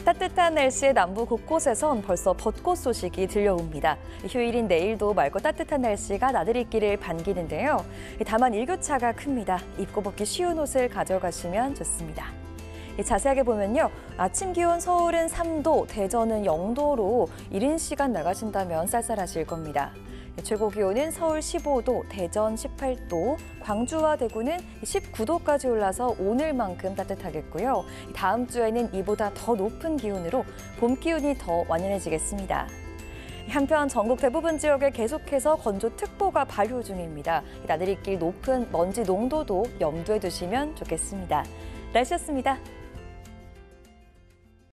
따뜻한 날씨에 남부 곳곳에선 벌써 벚꽃 소식이 들려옵니다. 휴일인 내일도 맑고 따뜻한 날씨가 나들이길을 반기는데요. 다만 일교차가 큽니다. 입고 벗기 쉬운 옷을 가져가시면 좋습니다. 자세하게 보면요. 아침 기온 서울은 3도, 대전은 0도로 이른 시간 나가신다면 쌀쌀하실 겁니다. 최고 기온은 서울 15도, 대전 18도, 광주와 대구는 19도까지 올라서 오늘만큼 따뜻하겠고요. 다음 주에는 이보다 더 높은 기온으로 봄 기운이 더 완연해지겠습니다. 한편 전국 대부분 지역에 계속해서 건조특보가 발효 중입니다. 나들이길 높은 먼지 농도도 염두에 두시면 좋겠습니다. 날씨였습니다.